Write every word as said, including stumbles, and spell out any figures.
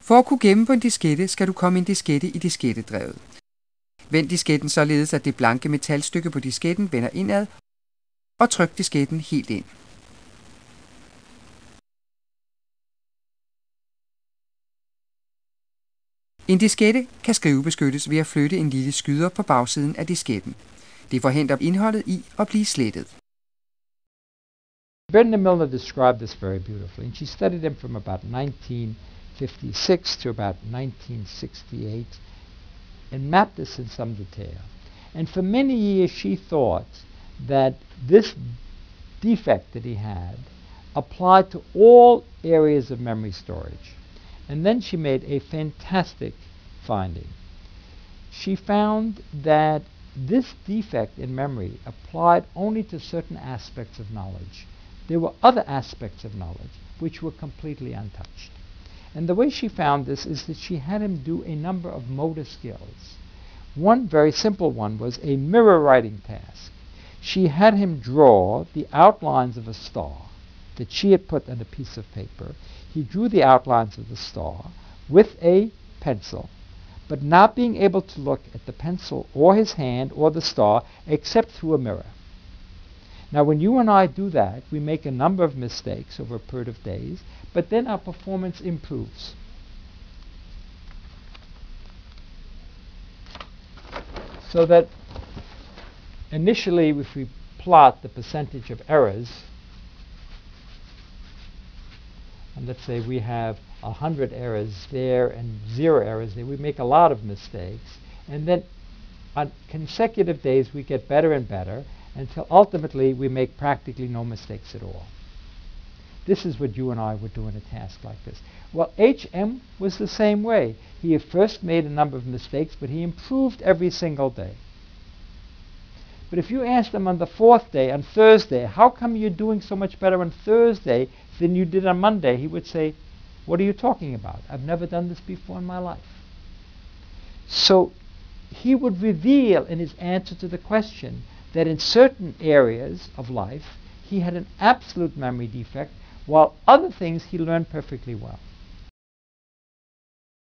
For at kunne gemme på en diskette, skal du komme en diskette i diskettedrevet. Vend disketten således, at det blanke metalstykke på disketten vender indad, og tryk disketten helt ind. En diskette kan skrivebeskyttes ved at flytte en lille skyder på bagsiden af disketten. Det forhindrer indholdet i at blive slettet. Brenda Milner described this very beautifully, and she studied him from about nineteen fifty-six to about nineteen sixty-eight and mapped this in some detail. And for many years she thought that this defect that he had applied to all areas of memory storage. And then she made a fantastic finding. She found that this defect in memory applied only to certain aspects of knowledge. There were other aspects of knowledge which were completely untouched. And the way she found this is that she had him do a number of motor skills. One very simple one was a mirror writing task. She had him draw the outlines of a star that she had put on a piece of paper. He drew the outlines of the star with a pencil, but not being able to look at the pencil or his hand or the star except through a mirror. Now when you and I do that, we make a number of mistakes over a period of days, but then our performance improves. So that initially, if we plot the percentage of errors, and let's say we have a hundred errors there and zero errors there, we make a lot of mistakes, and then on consecutive days we get better and better until ultimately we make practically no mistakes at all. This is what you and I would do in a task like this. Well, H M was the same way. He at first made a number of mistakes, but he improved every single day. But if you asked him on the fourth day, on Thursday, how come you're doing so much better on Thursday than you did on Monday? He would say, what are you talking about? I've never done this before in my life. So he would reveal in his answer to the question that in certain areas of life he had an absolute memory defect, while other things he learned perfectly well.